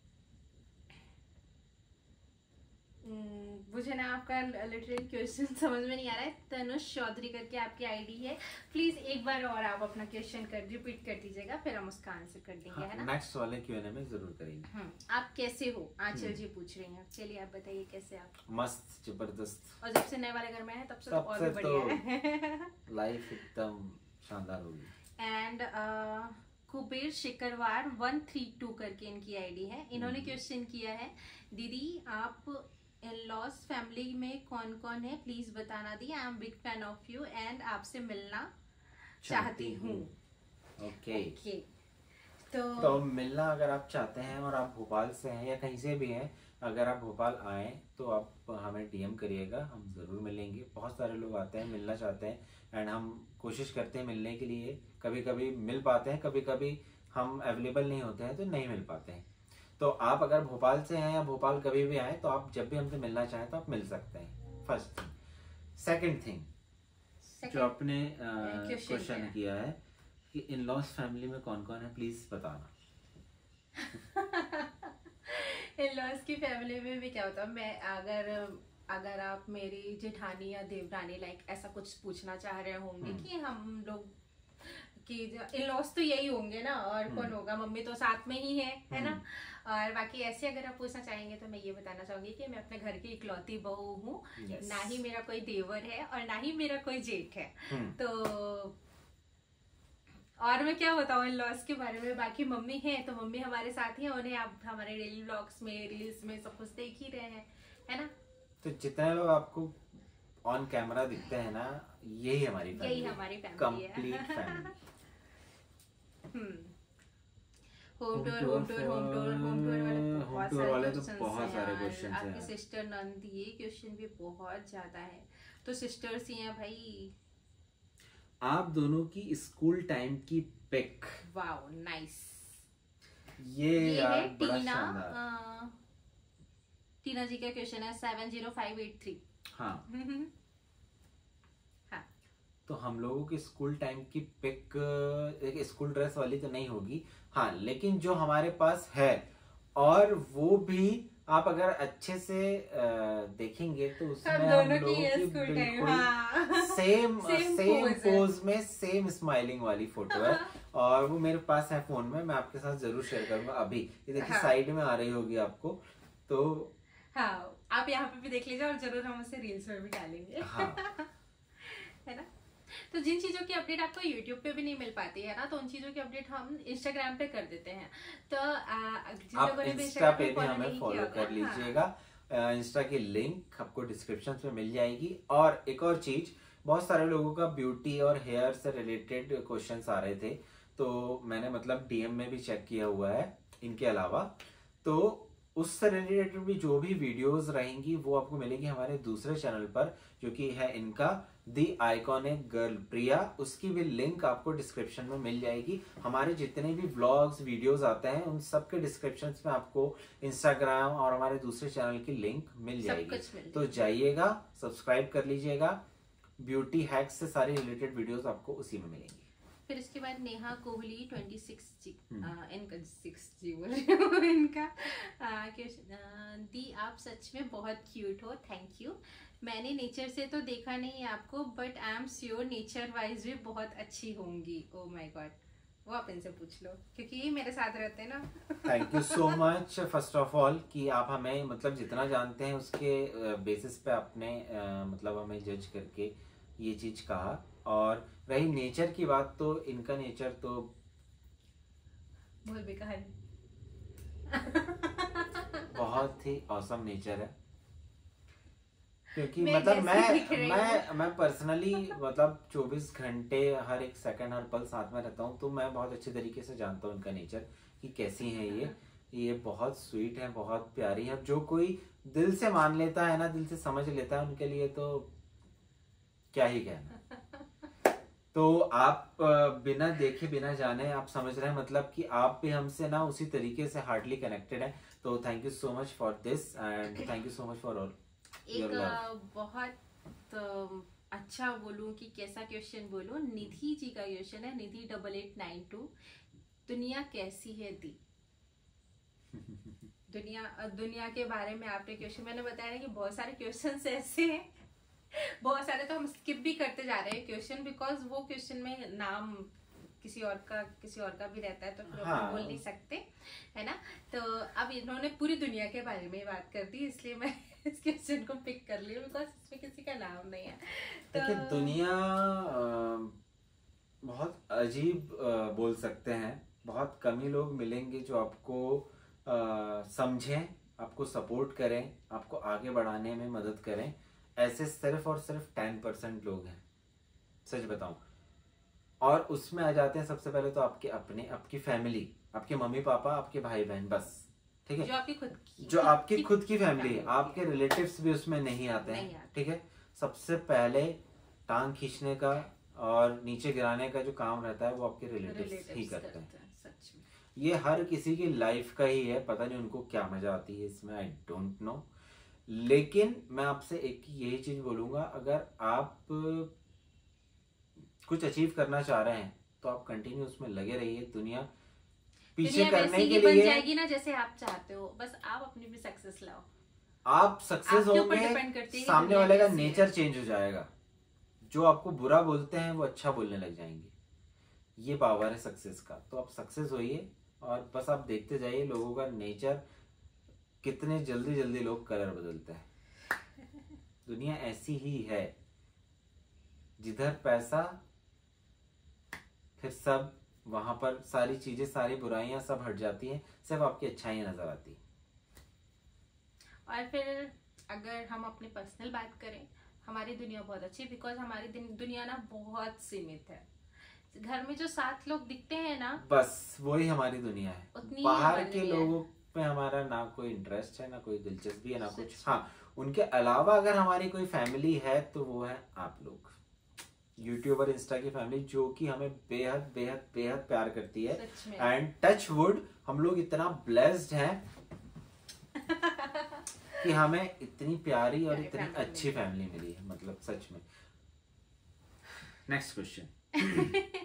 मुझे ना आपका लिटरली क्वेश्चन समझ में नहीं आ रहा है। तनुष चौधरी करके आपकी आईडी है, प्लीज एक बार और आप अपना क्वेश्चन रिपीट कर दीजिएगा, फिर हम उसका आंसर कर देंगे। हाँ, है ना? नेक्स्ट वाले Q&A में जरूर करेंगे। आप कैसे हो? आंचल जी पूछ रही हैं। चलिए आप बताइए कैसे आप? मस्त, जबरदस्त। और जब से नए वाले घर में है तब से तो और भी बढ़िया है। लाइफ एकदम शानदार होगी। एंड कुबेर शिकरवार 132 करके इनकी आईडी है। इन्होंने क्वेश्चन किया है, दीदी आप इन-लॉज फैमिली में कौन कौन है, प्लीज बताना दी। I am big fan of you and आपसे मिलना चाहती हूँ। ओके। तो मिलना अगर आप चाहते हैं और आप भोपाल से हैं या कहीं से भी हैं, अगर आप भोपाल आए तो आप हमें DM करिएगा, हम जरूर मिलेंगे। बहुत सारे लोग आते हैं, मिलना चाहते हैं, एंड हम कोशिश करते हैं मिलने के लिए। कभी कभी मिल पाते हैं, कभी कभी हम अवेलेबल नहीं होते हैं तो नहीं मिल पाते हैं। तो आप अगर भोपाल से हैं या भोपाल कभी भी आए तो आप जब भी हमसे मिलना चाहें तो आप मिल सकते हैं। First thing. सेकंड थिंग जो आपने क्वेश्चन किया है कि इन-लॉज फैमिली में कौन कौन है, प्लीज बताना। इन-लॉज की फैमिली में भी क्या होता है, मैं अगर आप मेरी जेठानी या देवरानी लाइक ऐसा कुछ पूछना चाह रहे होंगे कि हम लोग कि इन-लॉज तो यही होंगे ना, और कौन होगा, मम्मी तो साथ में ही है ना। और बाकी ऐसे अगर आप पूछना चाहेंगे तो मैं ये बताना चाहूंगी कि मैं अपने घर की इकलौती बहू हूँ। ना ही मेरा कोई देवर है और ना ही मेरा कोई जेठ है। तो और मैं क्या बताऊँ इन-लॉज के बारे में। बाकी मम्मी है तो मम्मी हमारे साथ ही है, उन्हें आप हमारे डेली व्लॉग्स में, रील्स में सब कुछ देख ही रहे हैं, है ना। तो जितने लोग आपको ऑन कैमरा दिखते हैं ना, यही हमारी फैमिली है, कंप्लीट फैमिली। होम टूर वाले तो बहुत सारे क्वेश्चन हैं। आपकी सिस्टर नंद, ये क्वेश्चन भी बहुत ज्यादा है। तो सिस्टर्स ही हैं भाई। आप दोनों की स्कूल टाइम की पिक। Wow nice. ये है टीना जी का क्वेश्चन है 70583। हाँ। तो हम लोगों की स्कूल टाइम की पिक एक स्कूल ड्रेस वाली तो नहीं होगी, हाँ, लेकिन जो हमारे पास है, और वो भी आप अगर अच्छे से देखेंगे तो उसमें हम लोगों की बिल्कुल सेम पोज में सेम स्माइलिंग वाली फोटो है। और वो मेरे पास है फोन में, मैं आपके साथ जरूर शेयर करूंगा। अभी ये देखिए साइड में आ रही होगी आपको, तो हाँ आप यहाँ पे भी देख लीजिए, और जरूर हम उसे रील्स में भी डालेंगे। हाँ। है ना। तो जिन चीजों की अपडेट आपको YouTube पे भी नहीं मिल पाती है ना, तो उन चीजों की अपडेट हम Instagram पे कर देते हैं। तो जिन लोगों ने भी इंस्टा पे भी हमें फॉलो कर लीजिएगा। इंस्टा की लिंक आपको डिस्क्रिप्शन में मिल जाएगी। और एक और चीज, बहुत सारे लोगों का ब्यूटी और हेयर से रिलेटेड क्वेश्चंस आ रहे थे, तो मैंने मतलब DM में भी चेक किया हुआ है इनके अलावा। तो उससे रिलेटेड भी जो भी वीडियोस रहेंगी वो आपको मिलेगी हमारे दूसरे चैनल पर, जो कि है इनका दी आइकॉनिक गर्ल प्रिया। उसकी भी लिंक आपको डिस्क्रिप्शन में मिल जाएगी। हमारे जितने भी व्लॉग्स वीडियोस आते हैं उन सब के डिस्क्रिप्शन में आपको इंस्टाग्राम और हमारे दूसरे चैनल की लिंक मिल जाएगी। तो जाइएगा, सब्सक्राइब कर लीजिएगा। ब्यूटी हैक्स से सारी रिलेटेड वीडियोस आपको उसी में मिलेंगी। फिर उसके बाद नेहा कोहली 26 जी, इनका 6 जी बोल रही हूँ इनका क्वेश्चन, दी आप सच में बहुत क्यूट हो, थैंक यू। मैंने नेचर से तो देखा नहीं है आपको, but I am sure nature wise भी बहुत अच्छी होंगी। ओ माय गॉड, वो आप इनसे पूछ लो क्योंकि ये मेरे साथ रहते हैं ना। Thank you so much first of all कि आप हमें मतलब जितना जानते हैं उसके बेसिस पे आपने मतलब हमें जज करके ये चीज कहा। और रही नेचर की बात, तो इनका नेचर तो बोल भी कहानी बहुत ही औसम नेचर है, क्योंकि मैं मतलब जैसी दिख रही मैं पर्सनली मतलब 24 घंटे हर एक सेकंड हर पल साथ में रहता हूँ, तो मैं बहुत अच्छे तरीके से जानता हूँ इनका नेचर कि कैसी है ये बहुत स्वीट है, बहुत प्यारी है। जो कोई दिल से मान लेता है ना, दिल से समझ लेता है, उनके लिए तो क्या ही कहना। तो आप बिना देखे बिना जाने आप समझ रहे हैं मतलब कि आप भी हमसे ना उसी तरीके से हार्डली कनेक्टेड है। तो thank you so much for this and thank you so much for all. एक बहुत अच्छा बोलूं कि कैसा क्वेश्चन बोलूं, निधि जी का क्वेश्चन है, निधि 8892, दुनिया कैसी है दी? दुनिया के बारे में आपने क्वेश्चन, मैंने बताया कि बहुत सारे क्वेश्चंस ऐसे हैं, बहुत सारे तो हम स्किप भी करते जा रहे हैं क्वेश्चन, बिकॉज वो क्वेश्चन में नाम किसी और का भी रहता है, तो फिर हाँ। हम बोल नहीं सकते, है ना। तो अब इन्होंने पूरी दुनिया के बारे में बात कर दी, इसलिए मैं इस क्वेश्चन को पिक कर ली बिकॉज इसमें किसी का नाम नहीं है। तो देखिए दुनिया बहुत अजीब बोल सकते हैं, बहुत कम ही लोग मिलेंगे जो आपको समझें, आपको सपोर्ट करें, आपको आगे बढ़ाने में मदद करें। ऐसे सिर्फ और सिर्फ 10% लोग हैं, सच बताऊं। और उसमें आ जाते हैं सबसे पहले तो आपके अपने, आपकी फैमिली, आपके मम्मी पापा, आपके भाई बहन, बस, ठीक है। जो आपकी खुद की फैमिली है, आपके रिलेटिव्स भी उसमें नहीं आते हैं, ठीक है। सबसे पहले टांग खींचने का और नीचे गिराने का जो काम रहता है वो आपके रिलेटिव्स ही करते हैं। सच में ये हर किसी की लाइफ का ही है, पता नहीं उनको क्या मजा आती है इसमें, आई डोंट नो। लेकिन मैं आपसे एक यही चीज बोलूंगा, अगर आप कुछ अचीव करना चाह रहे हैं तो आप कंटिन्यू उसमें लगे रहिए। दुनिया पीछे करने के लिए बन जाएगी ना जैसे आप चाहते हो, बस आप अपनी भी सक्सेस लाओ। आप सक्सेस होंगे, सामने वाले का नेचर चेंज हो जाएगा। जो आपको बुरा बोलते हैं वो अच्छा बोलने लग जाएंगे। ये पावर है सक्सेस का। तो आप सक्सेस होइए और बस आप देखते जाइए लोगों का नेचर, कितने जल्दी जल्दी लोग कलर बदलते हैं। दुनिया ऐसी ही है, जिधर पैसा फिर सब, वहां पर सारी चीजें, सारी बुराइयां सब हट जाती हैं, सिर्फ आपकी अच्छाइयां नजर आती है। और फिर अगर हम अपनी पर्सनल बात करें, हमारी दुनिया बहुत अच्छी है, बिकॉज हमारी दुनिया ना बहुत सीमित है। घर में जो 7 लोग दिखते हैं ना, बस वही हमारी दुनिया है। बाहर के लोगों पे हमारा ना कोई इंटरेस्ट है, ना कोई दिलचस्पी है, ना कुछ। हाँ, उनके अलावा अगर हमारी कोई फैमिली है तो वो है आप लोग, यूट्यूब और इंस्टा की फैमिली, जो कि हमें बेहद बेहद बेहद प्यार करती है। एंड टच वुड, हम लोग इतना ब्लेस्ड हैं कि हमें इतनी प्यारी और इतनी अच्छी फैमिली मिली है, मतलब सच में। Next question.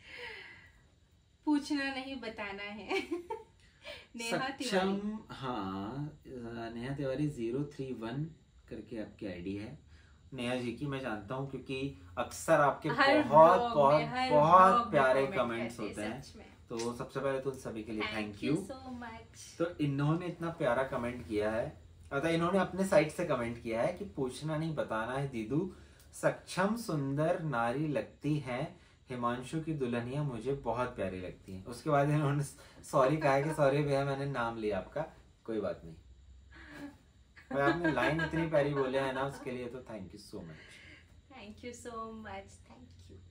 पूछना नहीं बताना है। नेहा तिवारी, हाँ, नेहा तिवारी 031 करके आपकी आईडी है। नेहा जी की मैं जानता हूँ क्योंकि अक्सर आपके बहुत बहुत बहुत प्यारे कमेंट्स होते हैं, तो सबसे पहले तो सभी के लिए थैंक यू सो मच। तो इन्होंने इतना प्यारा कमेंट किया है, अतः इन्होंने अपने साइड से कमेंट किया है कि पूछना नहीं बताना है दीदू, सक्षम सुंदर नारी लगती हैं, हिमांशु की दुल्हनिया मुझे बहुत प्यारी लगती है। उसके बाद इन्होंने सॉरी कहा है कि सॉरी भैया मैंने नाम लिया आपका, कोई बात नहीं। आपने लाइन इतनी प्यारी बोले है ना, उसके लिए तो thank you so much. Thank you so much, thank you.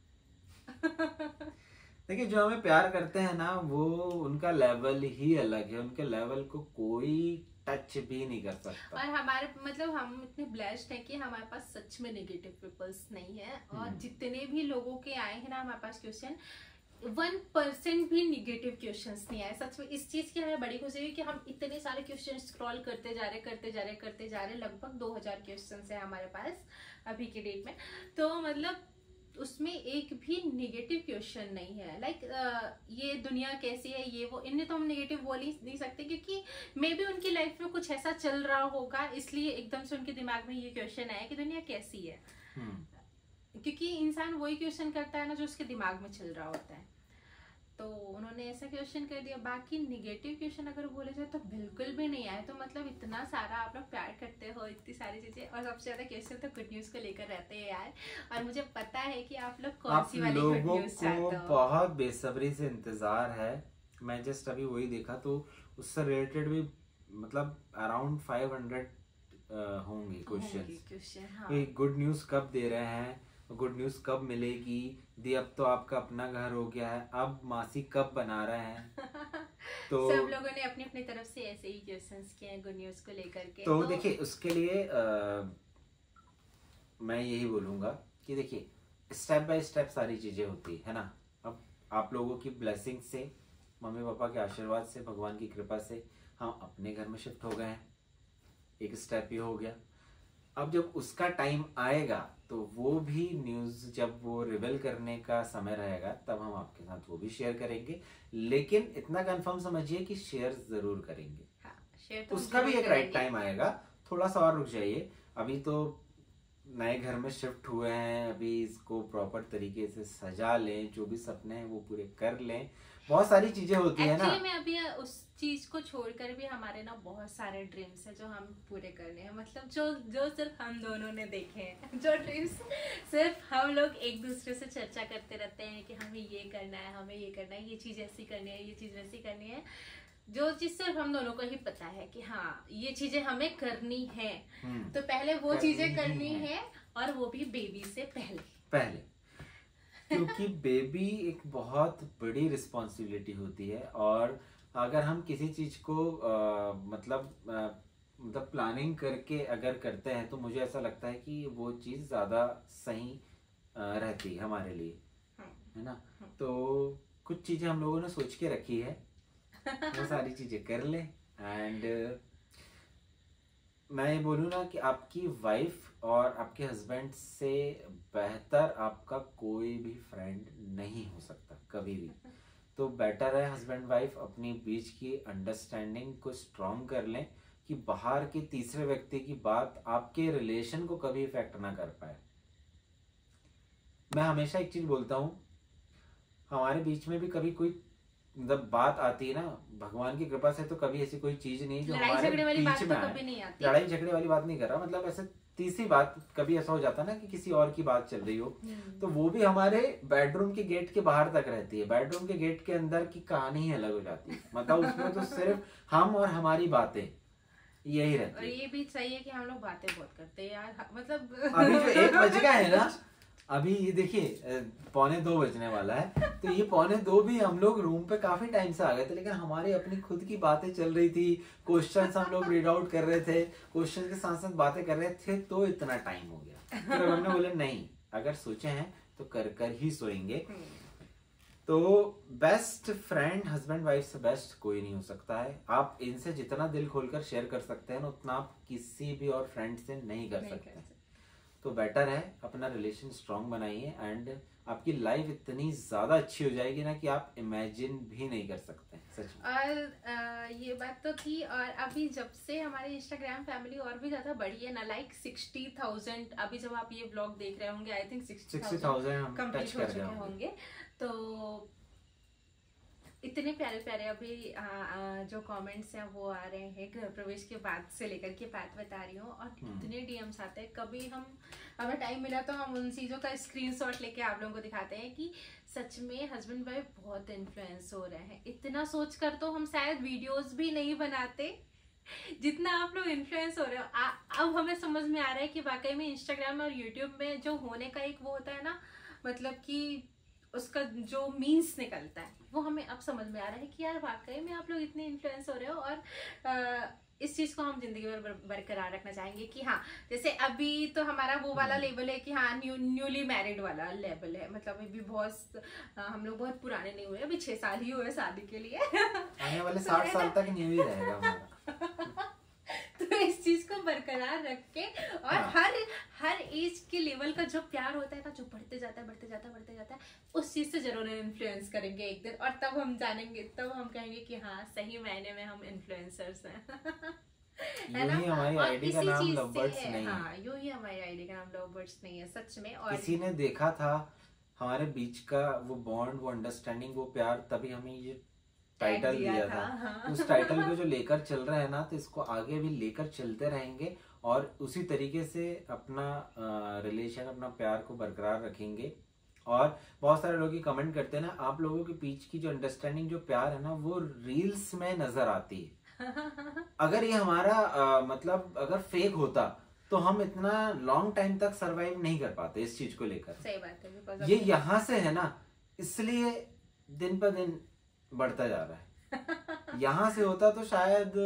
देखिए जो हमें प्यार करते हैं ना, वो उनका लेवल ही अलग है, उनके लेवल को कोई टच भी नहीं कर सकता। और हमारे मतलब हम इतने ब्लेस्ड हैं कि हमारे पास सच में नेगेटिव पीपल्स नहीं है, और जितने भी लोगों के आए हैं ना हमारे पास क्वेश्चन, 1% भी निगेटिव क्वेश्चंस नहीं आए। सच में इस चीज की हमें बड़ी खुशी हुई कि हम इतने सारे क्वेश्चन स्क्रॉल करते जा रहे, लगभग 2000 क्वेश्चंस है हमारे पास अभी के डेट में। तो मतलब उसमें एक भी नेगेटिव क्वेश्चन नहीं है। लाइक ये दुनिया कैसी है, ये वो, इन्हें तो हम नेगेटिव बोल ही नहीं सकते, क्योंकि मे बी उनकी लाइफ में कुछ ऐसा चल रहा होगा, इसलिए एकदम से उनके दिमाग में ये क्वेश्चन आया कि दुनिया कैसी है। क्योंकि इंसान वही क्वेश्चन करता है ना जो उसके दिमाग में चल रहा होता है, तो उन्होंने ऐसा क्वेश्चन कर दिया। बाकी निगेटिव क्वेश्चन अगर बोले जाए तो बिल्कुल भी नहीं आए। तो मतलब इतना सारा आप लोग प्यार करते हो, इतनी सारी चीजें, और सबसे ज्यादा क्वेश्चन तो गुड न्यूज को लेकर रहते हैं यार। और मुझे पता है कि आप लोग कौन सी वाली गुड न्यूज चाहते हो। बहुत बेसब्री से इंतजार है। मैं जस्ट अभी वही देखा, तो उससे रिलेटेड भी मतलब अराउंड 500 होंगे क्वेश्चन। हाँ। गुड न्यूज कब दे रहे हैं, गुड न्यूज कब मिलेगी दी, अब तो आपका अपना घर हो गया है, अब मासी कब बना रहे हैं। तो सब लोगों ने अपनी अपनी तरफ से ऐसे ही क्वेश्चंस किए हैं गुड न्यूज को लेकर के। तो देखिए उसके लिए मैं यही बोलूंगा कि देखिए स्टेप बाय स्टेप सारी चीजें होती है ना। अब आप लोगों की ब्लेसिंग से, मम्मी पापा के आशीर्वाद से, भगवान की कृपा से हम अपने घर में शिफ्ट हो गए हैं, एक स्टेप ये हो गया। अब जब उसका टाइम आएगा तो वो भी न्यूज जब वो रिवील करने का समय रहेगा तब हम आपके साथ वो भी शेयर करेंगे। लेकिन इतना कंफर्म समझिए कि शेयर जरूर करेंगे। हाँ, शेयर तो उसका भी एक राइट टाइम आएगा, थोड़ा सा और रुक जाइए। अभी तो नए घर में शिफ्ट हुए हैं, अभी इसको प्रॉपर तरीके से सजा लें, जो भी सपने हैं वो पूरे कर लें, बहुत सारी चीजें होती है ना। में अभी उस चीज को छोड़कर भी हमारे ना बहुत सारे ड्रीम्स है जो हम पूरे करने हैं। मतलब जो सिर्फ हम दोनों ने देखे हैं, जो ड्रीम्स सिर्फ हम लोग एक दूसरे से चर्चा करते रहते हैं कि हमें ये करना है, हमें ये करना है, ये चीज ऐसी करनी है, ये चीज वैसी करनी है। जो चीज सिर्फ हम दोनों को ही पता है कि हाँ ये चीजें हमें करनी है, तो पहले वो चीजें करनी है, और वो भी बेबी से पहले। क्योंकि बेबी एक बहुत बड़ी रिस्पॉन्सिबिलिटी होती है, और अगर हम किसी चीज को मतलब प्लानिंग करके अगर करते हैं तो मुझे ऐसा लगता है कि वो चीज ज्यादा सही रहती है हमारे लिए, है ना। तो कुछ चीजें हम लोगों ने सोच के रखी है, वो सारी चीजें कर ले। एंड मैं ये बोलूँ ना कि आपकी वाइफ और आपके हस्बैंड से बेहतर आपका कोई भी फ्रेंड नहीं हो सकता कभी भी। तो बेटर है हस्बैंड वाइफ अपनी बीच की अंडरस्टैंडिंग को स्ट्रॉन्ग कर लें कि बाहर के तीसरे व्यक्ति की बात आपके रिलेशन को कभी इफेक्ट ना कर पाए। मैं हमेशा एक चीज बोलता हूँ, हमारे बीच में भी कभी कोई मतलब बात आती है ना, भगवान की कृपा से तो कभी ऐसी कोई चीज नहीं जो हमारे बीच में आए। लड़ाई झगड़े वाली बात नहीं कर रहा, मतलब ऐसे तीसरी बात कभी ऐसा हो जाता है ना कि किसी और की बात चल रही हो, तो वो भी हमारे बेडरूम के गेट के बाहर तक रहती है। बेडरूम के गेट के अंदर की कहानी ही अलग हो जाती है, मतलब उसमें तो सिर्फ हम और हमारी बातें यही रहती है। और ये भी सही है कि हम लोग बातें बहुत करते हैं यार, मतलब अभी जो 1 बज गया है ना, अभी ये देखिए 1:45 बजने वाला है, तो ये 1:45 भी हम लोग रूम पे काफी टाइम से आ गए थे, लेकिन हमारी अपनी खुद की बातें चल रही थी, क्वेश्चंस हम लोग रीड आउट कर रहे थे, क्वेश्चन के साथ साथ बातें कर रहे थे, तो इतना टाइम हो गया। फिर हमने बोले नहीं, अगर सोचे हैं तो कर ही सोएंगे। तो बेस्ट फ्रेंड हस्बैंड वाइफ से बेस्ट कोई नहीं हो सकता है। आप इनसे जितना दिल खोलकर शेयर कर सकते हैं ना, उतना आप किसी भी और फ्रेंड से नहीं कर सकते। तो बेटर है अपना रिलेशन स्ट्रांग बनाइए, एंड आपकी लाइफ इतनी ज्यादा अच्छी हो जाएगी ना कि आप इमेजिन भी नहीं कर सकते सच में। और ये बात तो थी, और अभी जब से हमारी इंस्टाग्राम फैमिली और भी ज्यादा बढ़ी है ना, लाइक 60,000, अभी जब आप ये ब्लॉग देख रहे होंगे आई थिंक 60,000 हम कंप्लीट हो चुके होंगे। तो इतने प्यारे प्यारे अभी जो कमेंट्स हैं वो आ रहे हैं, गृह प्रवेश के बाद से लेकर के बात बता रही हूँ, और कितने डीएम्स आते हैं। कभी हमें टाइम मिला तो हम उन चीजों का स्क्रीनशॉट लेके आप लोगों को दिखाते हैं कि सच में हस्बैंड वाइफ बहुत इन्फ्लुएंस हो रहे हैं। इतना सोचकर तो हम शायद वीडियोस भी नहीं बनाते जितना आप लोग इन्फ्लुएंस हो रहे हो। अब हमें समझ में आ रहा है कि वाकई में इंस्टाग्राम और यूट्यूब में जो होने का एक वो होता है ना, मतलब कि उसका जो मीन्स निकलता है, वो हमें अब समझ में आ रहा है कि यार वाकई में आप लोग इतने इन्फ्लुएंस हो रहे हो। और इस चीज को हम जिंदगी भर बरकरार रखना चाहेंगे कि हाँ, जैसे अभी तो हमारा वो वाला लेवल है कि हाँ न्यूली मैरिड वाला लेवल है, मतलब अभी बहुत हम लोग बहुत पुराने नहीं हुए, अभी 6 साल ही हुए शादी के लिए। आने वाले 60 साल तक न्यू ही रहेगा हमारा। तो इस चीज को बरकरार रख के, और हर एज के लेवल का जो प्यार होता है ना, जो बढ़ते जाता है, उस चीज से जरूर इन्फ्लुएंस करेंगे एक दिन, और तब हम जानेंगे, तब हम कहेंगे कि हाँ सही मायने में हम इन्फ्लुएंसर्स हैं। है ना? हमारी और आईडी का इसी नाम चीज लवबर्ड्स से, नहीं है। हाँ यूं ही हमारी आईडी का नाम लवबर्ड्स नहीं है सच में। और किसी ने देखा था हमारे बीच का वो बॉन्ड, वो अंडरस्टैंडिंग, वो प्यार, तभी हमें ये टाइटल दिया था। हाँ। उस टाइटल को जो लेकर चल रहे हैं ना, तो इसको आगे भी लेकर चलते रहेंगे और उसी तरीके से अपना रिलेशन, अपना प्यार को बरकरार रखेंगे। और बहुत सारे लोग कमेंट करते हैं ना, आप लोगों के बीच की जो अंडरस्टैंडिंग, जो प्यार है ना, वो रील्स में नजर आती है। अगर ये हमारा मतलब अगर फेक होता तो हम इतना लॉन्ग टाइम तक सरवाइव नहीं कर पाते इस चीज को लेकर। सही बात है। ये यहाँ से है ना, इसलिए दिन पर दिन बढ़ता जा रहा है। यहाँ से होता तो शायद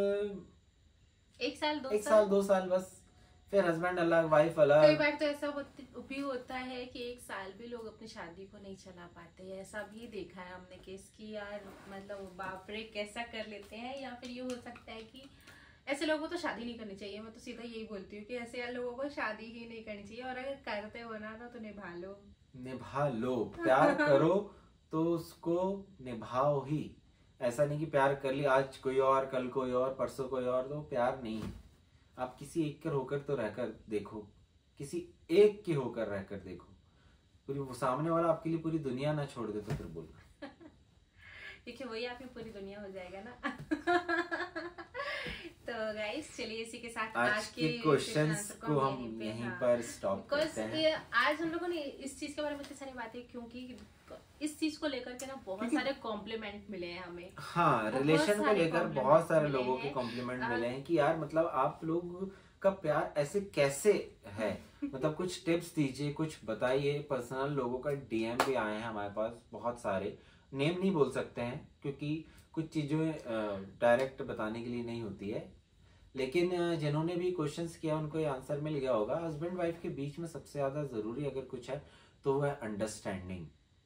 1 साल 2 साल बस, फिर हस्बैंड अलग, वाइफ अलग। कई बार तो ऐसा भी होता है कि 1 साल भी लोग अपनी शादी को नहीं चला पाते। ऐसा भी देखा है हमने केस की यार, मतलब बाप रे कैसा कर लेते हैं। या फिर ये हो सकता है कि ऐसे लोगों को तो शादी नहीं करनी चाहिए। मैं तो सीधा यही बोलती हूँ कि ऐसे यार लोगों को शादी ही नहीं करनी चाहिए, और अगर करते हो ना तो निभा लो, प्यार करो तो उसको निभाओ ही। ऐसा नहीं कि प्यार कर लिया आज कोई और, कल कोई और, परसों कोई और, तो प्यार नहीं। आप किसी एक के होकर तो रहकर देखो, किसी एक के होकर रहकर देखो। पूरी वो सामने वाला आपके लिए पूरी दुनिया ना छोड़ दे तो फिर बोलना। देखिए वही आपकी पूरी दुनिया हो जाएगा ना। तो गाइस चलिए इसी के साथ आज के क्वेश्चंस को हम यहीं पर स्टॉप करते हैं। आज हम लोगों ने इस चीज के बारे में इतनी सारी बातें, क्योंकि इस चीज को लेकर के ना बहुत सारे कॉम्प्लीमेंट मिले हैं हमें। हाँ, रिलेशन को लेकर बहुत सारे लोगों के कॉम्प्लीमेंट मिले हैं कि यार मतलब आप लोग का प्यार ऐसे कैसे है। मतलब कुछ टिप्स दीजिए, कुछ बताइए। पर्सनल लोगों का डीएम भी आए हैं हमारे पास बहुत सारे, नेम नहीं बोल सकते हैं क्योंकि कुछ चीजें डायरेक्ट बताने के लिए नहीं होती है, लेकिन जिन्होंने भी क्वेश्चंस किया उनको ये आंसर मिल गया होगा। हस्बैंड वाइफ के बीच में सबसे ज्यादा जरूरी अगर कुछ है तो वो है अंडरस्टैंडिंग,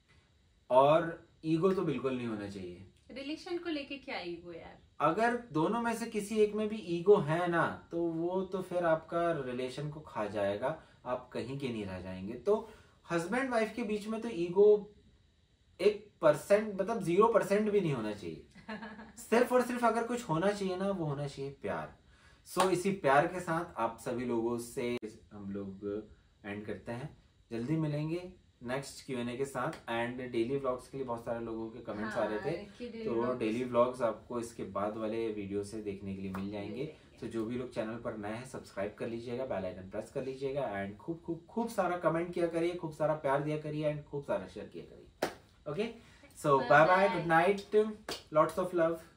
और ईगो तो बिल्कुल नहीं होना चाहिए। रिलेशन को लेके क्या ईगो यार? अगर दोनों में से किसी एक में भी ईगो है ना, तो वो तो फिर आपका रिलेशन को खा जाएगा, आप कहीं के नहीं रह जाएंगे। तो हस्बैंड वाइफ के बीच में तो ईगो 1% मतलब 0% भी नहीं होना चाहिए। सिर्फ और सिर्फ अगर कुछ होना चाहिए ना, वो होना चाहिए प्यार। सो इसी प्यार के साथ आप सभी लोगों से हम लोग एंड करते हैं। जल्दी मिलेंगे नेक्स्ट Q&A के साथ। एंड डेली व्लॉग्स के लिए बहुत सारे लोगों के कमेंट्स आ रहे थे, तो डेली व्लॉग्स आपको इसके बाद वाले वीडियो से देखने के लिए मिल जाएंगे। तो जो भी लोग चैनल पर नए हैं सब्सक्राइब कर लीजिएगा, बेल आइकन प्रेस कर लीजिएगा, एंड खूब सारा कमेंट किया करिए, खूब सारा प्यार दिया करिए, एंड खूब सारा शेयर किया करिए। Okay, so bye bye, good night, lots of love.